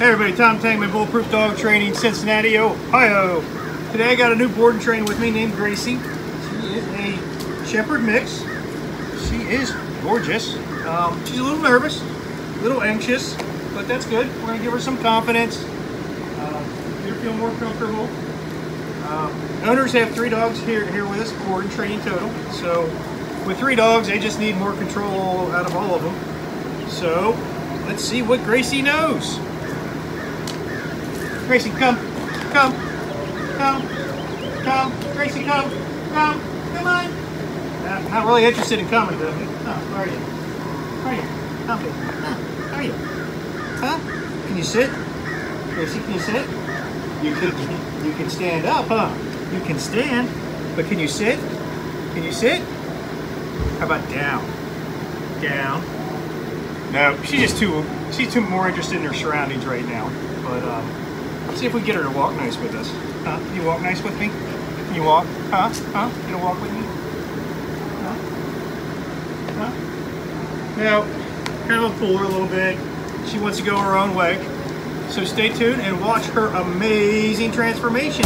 Hey everybody, Tom Tangman, Bulletproof Dog Training, Cincinnati, Ohio. Today I got a new board and train with me named Gracie. She is a Shepherd mix. She is gorgeous. She's a little nervous, a little anxious, but that's good. We're gonna give her some confidence, get her feel more comfortable. Owners have 3 dogs here with us, board and training total. So with 3 dogs, they just need more control out of all of them. So let's see what Gracie knows. Gracie, come. Gracie, come on. Not really interested in coming, though. Oh, where are you? Come here. How are you? Huh? Can you sit? Gracie, can you sit? You can stand up, huh? You can stand, but can you sit? Can you sit? How about down? Down. No, she's too more interested in her surroundings right now. But let's see if we can get her to walk nice with us. Huh? Can you walk nice with me? Can you walk? Huh? You gonna walk with me? Huh? Now, kind of pull her a little bit. She wants to go her own way. So stay tuned and watch her amazing transformation.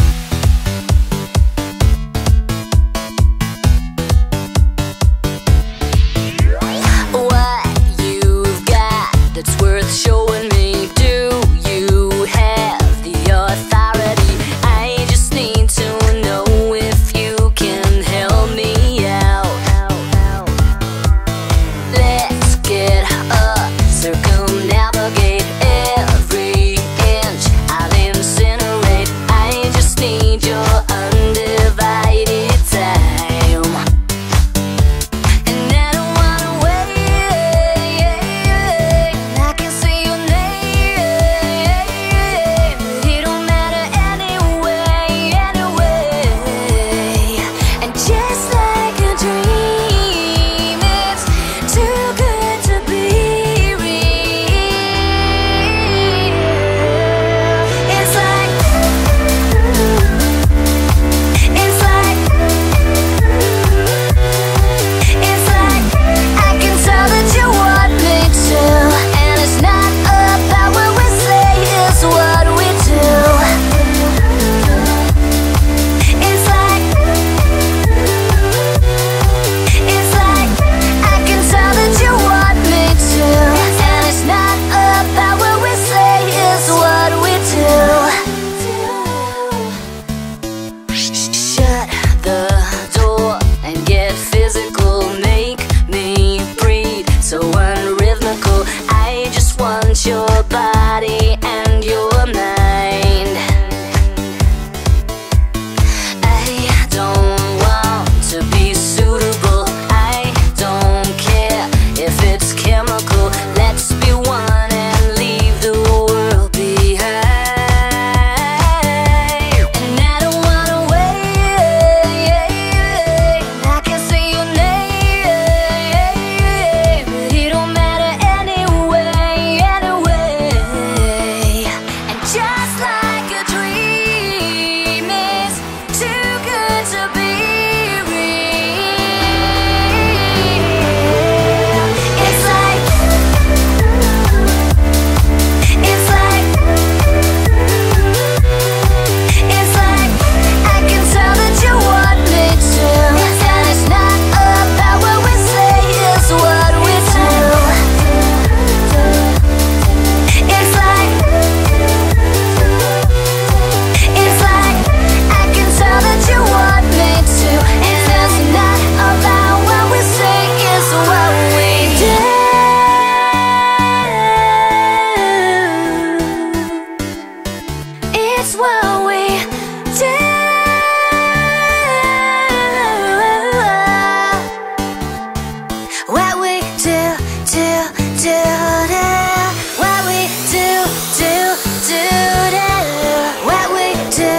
Your body and your mind. I don't want to be suitable. I don't care if it's chemical. Let's be one and leave the world behind. And I don't wanna wait. I can say your name, but it don't matter anyway. Just like a dream is too good to be real. It's like I can tell that you want me to, and it's not about what we say, it's what we do. It's like I can tell that you want me to, and it's not about what we say, it's what we do. It's what we do. What we do. What we do. What we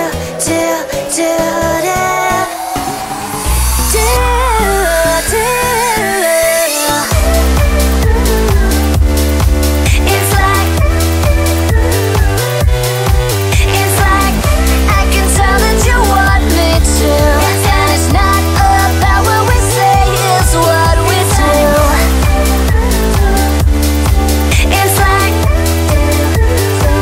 It's like I can tell that you want me to, and it's not about what we say, it's what we do. It's like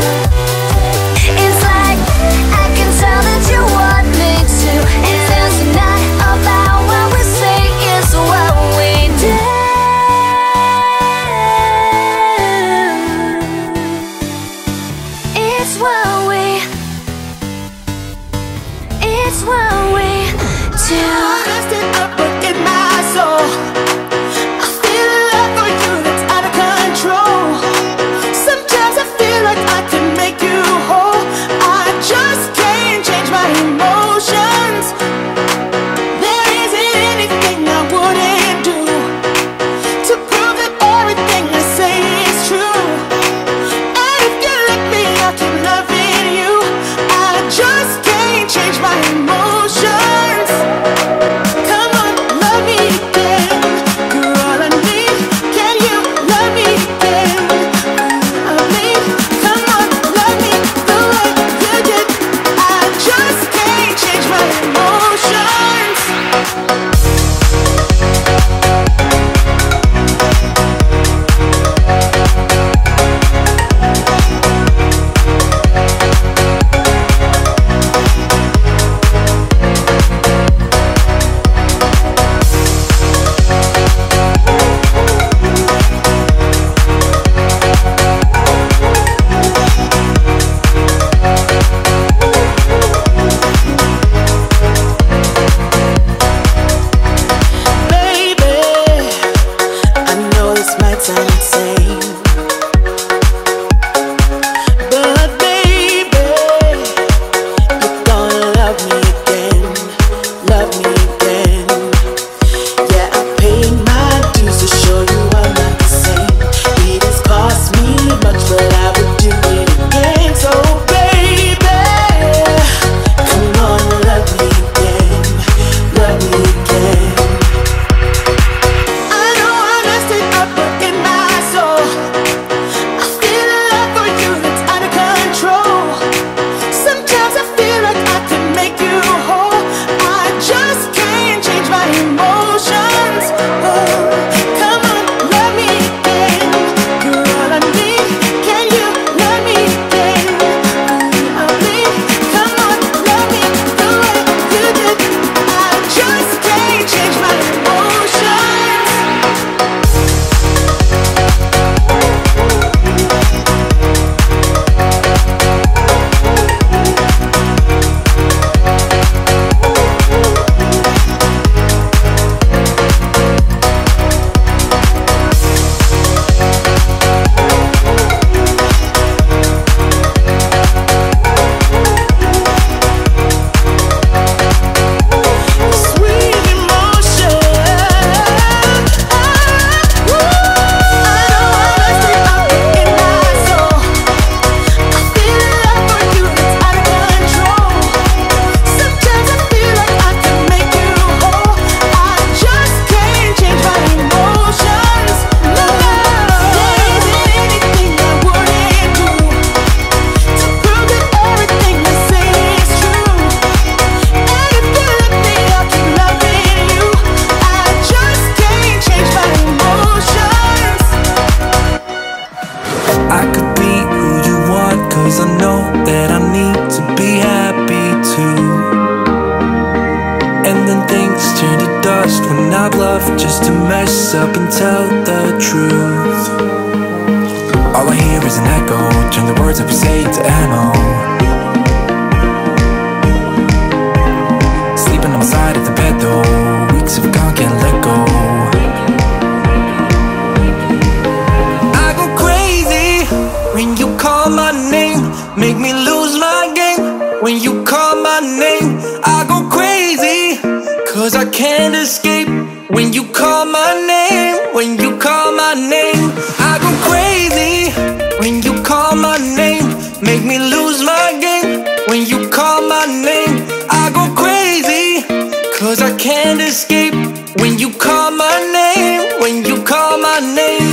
It's what we do. Rested up in my soul. I feel a love for you that's out of control. Sometimes I feel like I can make you whole. I just can't change my emotions. There isn't anything I wouldn't do to prove that everything I say is true. And if you let me, I'll keep loving you. I just can't change my emotions. Come on, love me again. You're all I need. Can you love me again? Love me. Come on, love me the way you did. I just can't change my emotions. Just to mess up and tell the truth. All I hear is an echo. Turn the words that we say to ammo. Sleeping on the side of the bed though. Weeks have gone, can't let go. I go crazy when you call my name. Make me lose my game. When you call my name, I go crazy, 'cause I can't escape. When you call my name, when you call my name, I go crazy. When you call my name, make me lose my game. When you call my name, I go crazy, 'cause I can't escape. When you call my name, when you call my name.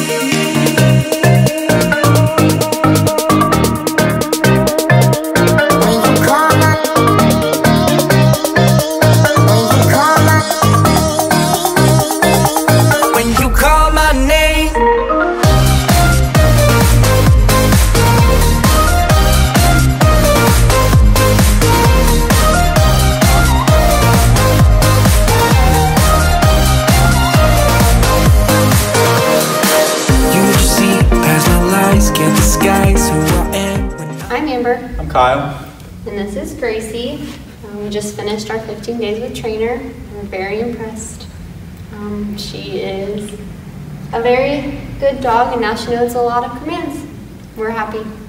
Amber. I'm Kyle. And this is Gracie. We just finished our 15 days with Trainer. We're very impressed. She is a very good dog, and now she knows a lot of commands. We're happy.